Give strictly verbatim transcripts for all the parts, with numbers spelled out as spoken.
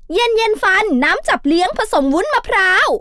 เย็นเย็นฟันน้ำจับเลี้ยงผสมวุ้นมะพร้าว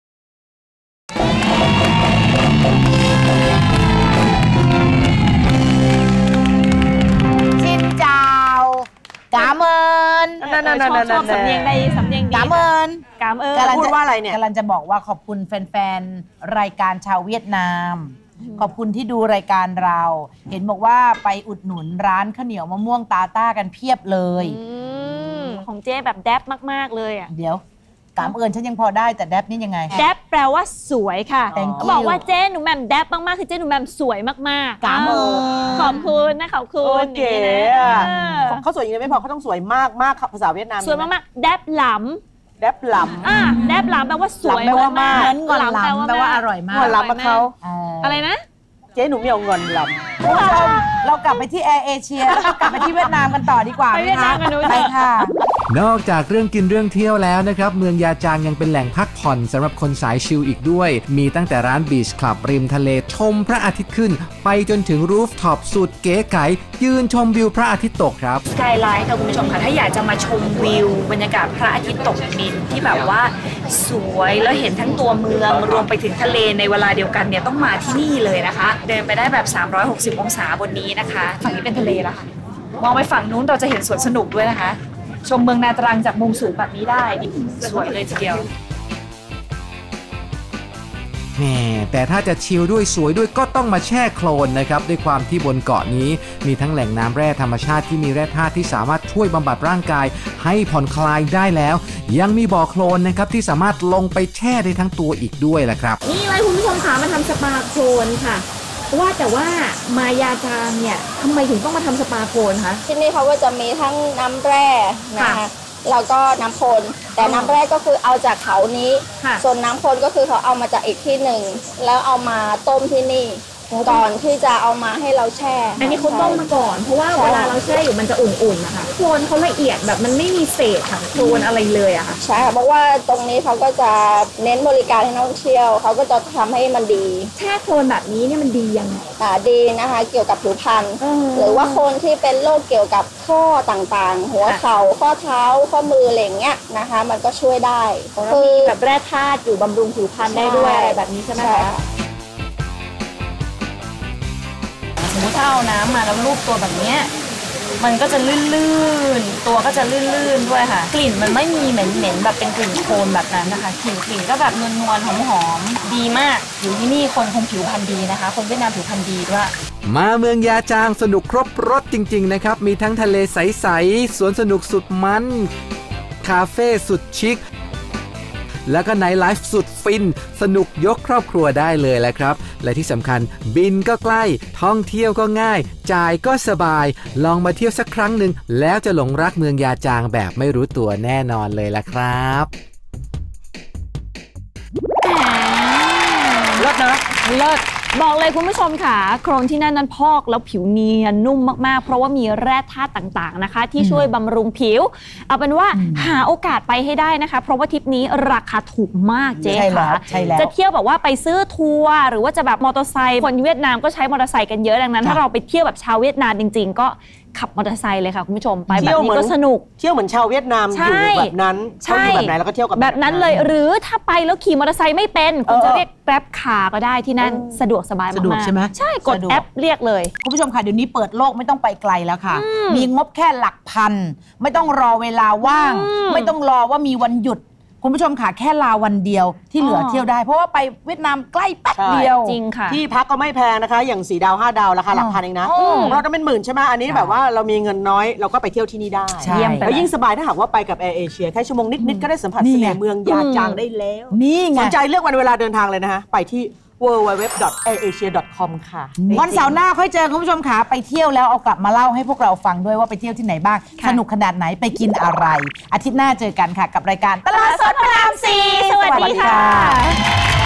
ชินเจ้ากาเมินนั่นนั่นนั่นนั่นสำเนียงใดสำเนียงดีกาเมินกามเอิญพูดว่าอะไรเนี่ยกำลังจะบอกว่าขอบคุณแฟนๆรายการชาวเวียดนามขอบคุณที่ดูรายการเราเห็นบอกว่าไปอุดหนุนร้านข้าวเหนียวมะม่วงตาต้ากันเพียบเลยของเจ๊แบบแดบมากๆเลยอ่ะเดี๋ยวกามเอิญฉันยังพอได้แต่แดบนี่ยังไงแดบแปลว่าสวยค่ะบอกว่าเจ๊หนูแมมแดบมากๆคือเจ๊หนูแมมสวยมากๆกามเอิญขอบคุณนะขอบคุณเก๋เขาสวยอย่างนี้ไม่พอเขาต้องสวยมากมากภาษาเวียดนามสวยมากๆแดบหลำแดบหลำอ่าแดบหลำแปลว่าสวยมากๆหลำแปลว่าอร่อยมากหลำมาเขาอะไรนะเจ๊หนูไม่เอาเงินลำคุณผู้ชมเรากลับไปที่แอร์เอเชียแล้วก็กลับไปที่เวียดนามกันต่อดีกว่าไปเวียดนามกันดูไปค่ะนอกจากเรื่องกินเรื่องเที่ยวแล้วนะครับเมืองยาจางยังเป็นแหล่งพักผ่อนสำหรับคนสายชิลอีกด้วยมีตั้งแต่ร้านบีชคลับริมทะเลชมพระอาทิตย์ขึ้นไปจนถึงรูฟท็อปสุดเก๋ไก๋ยืนชมวิวพระอาทิตย์ตกครับสกายไลท์ค่ะคุณผู้ชมค่ะถ้าอยากจะมาชมวิวบรรยากาศพระอาทิตย์ตกดินที่แบบว่าสวยแล้วเห็นทั้งตัวเมืองรวมไปถึงทะเลในเวลาเดียวกันเนี่ยต้องมาที่นี่เลยนะคะเดินไปได้แบบสามร้อยหกสิบองศาบนนี้นะคะฝั่งนี้เป็นทะเลแล้วค่ะมองไปฝั่งนู้นเราจะเห็นสวนสนุกด้วยนะคะชมเมืองนาตรังจากมุมสูงแบบนี้ได้สวยเลยทีเดียวแหมแต่ถ้าจะชิลด้วยสวยด้วยก็ต้องมาแช่โคลนนะครับด้วยความที่บนเกาะนี้มีทั้งแหล่งน้ำแร่ธรรมชาติที่มีแร่ธาตุที่สามารถช่วยบำบัดร่างกายให้ผ่อนคลายได้แล้วยังมีบ่อโคลนนะครับที่สามารถลงไปแช่ได้ทั้งตัวอีกด้วยแหละครับนี่เลยคุณผู้ชมคะมาทำสปาโคลนค่ะว่าแต่ว่ามายาจางเนี่ยทำไมถึงต้องมาทำสปาโคลนคะที่นี่เขาก็จะมีทั้งน้ำแร่นะคะแล้วก็น้ำโคลนแต่น้ำแร่ก็คือเอาจากเขานี้ส่วนน้ำโคลนก็คือเขาเอามาจากอีกที่หนึ่งแล้วเอามาต้มที่นี่ก่อนที่จะเอามาให้เราแช่อันนี้เขาต้มมาก่อนเพราะว่าเวลาเราแช่อยู่มันจะอุ่นๆนะคะโคลนเขาละเอียดแบบมันไม่มีเศษค่ะโคลนอะไรเลยอะค่ะใช่ค่ะเพราะว่าตรงนี้เขาก็จะเน้นบริการให้นักท่องเที่ยวเขาก็จะทำให้มันดีแช่โคลนแบบนี้เนี่ยมันดียังไงอ่าดีนะคะเกี่ยวกับผิวพรรณหรือว่าคนที่เป็นโรคเกี่ยวกับข้อต่างๆหัวเข่าข้อเท้าข้อมืออะไรเงี้ยนะคะมันก็ช่วยได้คือแบบแร่ธาตุอยู่บำรุงผิวพรรณได้ด้วยอะไรแบบนี้ใช่ไหมคะสมมติถ้าเอาน้ำมาแล้วลูบตัวแบบนี้มันก็จะลื่นๆตัวก็จะลื่นๆด้วยค่ะกลิ่นมันไม่มีเหม็นๆแบบเป็นกลิ่นโคลนแบบนั้นนะคะกลิ่นกลิ่นก็แบบนวลๆหอมๆดีมากอยู่ที่นี่คนคงผิวพรรณดีนะคะคนเวียดนามผิวพรรณดีด้วยมาเมืองยาจางสนุกครบรสจริงๆนะครับมีทั้งทะเลใสๆสวนสนุกสุดมันคาเฟ่สุดชิคแล้วก็ไนท์ไลฟ์สุดฟินสนุกยกครอบครัวได้เลยแหละครับและที่สำคัญบินก็ใกล้ท่องเที่ยวก็ง่ายจ่ายก็สบายลองมาเที่ยวสักครั้งหนึ่งแล้วจะหลงรักเมืองยาจางแบบไม่รู้ตัวแน่นอนเลยล่ะครับเลิศนะเลิศบอกเลยคุณผู้ชมค่ะโคลนที่นั่นนั้นพอกแล้วผิวเนียนนุ่มมากๆเพราะว่ามีแร่ธาตุต่างๆนะคะที่ช่วยบำรุงผิวเอาเป็นว่าหาโอกาสไปให้ได้นะคะเพราะว่าทริปนี้ราคาถูกมากเจ๊ค่ะจะเที่ยวแบบว่าไปซื้อทัวร์หรือว่าจะแบบมอเตอร์ไซค์คนเวียดนามก็ใช้มอเตอร์ไซค์กันเยอะดังนั้นถ้าเราไปเที่ยวแบบชาวเวียดนามจริงๆก็ขับมอเตอร์ไซค์เลยค่ะคุณผู้ชมไปแบบนี้ก็สนุกเที่ยวเหมือนชาวเวียดนามอยู่แบบนั้นเขาอยู่แบบไหนแล้วก็เที่ยวกับแบบนั้นเลยหรือถ้าไปแล้วขี่มอเตอร์ไซค์ไม่เป็นคุณจะเรียกแกร็บคาร์ก็ได้ที่นั่นสะดวกสบายมากสะดวกใช่ไหมใช่กดแอปเรียกเลยคุณผู้ชมค่ะเดี๋ยวนี้เปิดโลกไม่ต้องไปไกลแล้วค่ะมีงบแค่หลักพันไม่ต้องรอเวลาว่างไม่ต้องรอว่ามีวันหยุดคุณผู้ชมค่ะแค่ลาวันเดียวที่เหลือเที่ยวได้เพราะว่าไปเวียดนามใกล้แป๊บเดียวจริงค่ะที่พักก็ไม่แพงนะคะอย่างสี่ดาวห้าดาวราคาหลักพันเองนะเราจะเป็นหมื่นใช่ไหมอันนี้แบบว่าเรามีเงินน้อยเราก็ไปเที่ยวที่นี่ได้แล้วยิ่งสบายถ้าหากว่าไปกับแอร์เอเชียแค่ชั่วโมงนิดๆก็ได้สัมผัสเสน่ห์เมืองยาจางได้แล้วนี่ไงสนใจเลือกวันเวลาเดินทางเลยนะคะไปที่ ดับเบิลยู ดับเบิลยู ดับเบิลยู ดอท แอร์เอเชีย ดอท คอม ค่ะวันเสาร์หน้าค่อยเจอคุณผู้ชมค่ะไปเที่ยวแล้วเอากลับมาเล่าให้พวกเราฟังด้วยว่าไปเที่ยวที่ไหนบ้างสนุกขนาดไหนไปกินอะไรอาทิตย์หน้าเจอกันค่ะกับรายการตลาดสดพระรามสี่สวัสดีค่ะ